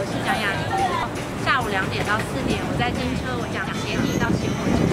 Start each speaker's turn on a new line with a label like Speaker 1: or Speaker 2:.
Speaker 1: 我是蒋雅妮。下午2点到4点，我在金车，我讲给你到新火车。